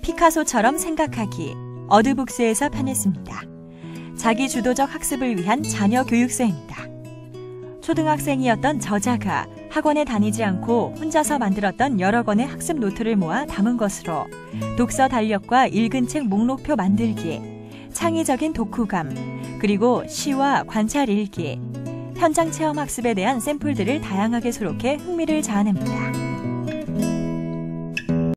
피카소처럼 생각하기, 어드북스에서 편했습니다. 자기 주도적 학습을 위한 자녀 교육서입니다. 초등학생이었던 저자가 학원에 다니지 않고 혼자서 만들었던 여러 권의 학습 노트를 모아 담은 것으로 독서 달력과 읽은 책 목록표 만들기, 창의적인 독후감, 그리고 시와 관찰 일기, 현장 체험 학습에 대한 샘플들을 다양하게 수록해 흥미를 자아냅니다.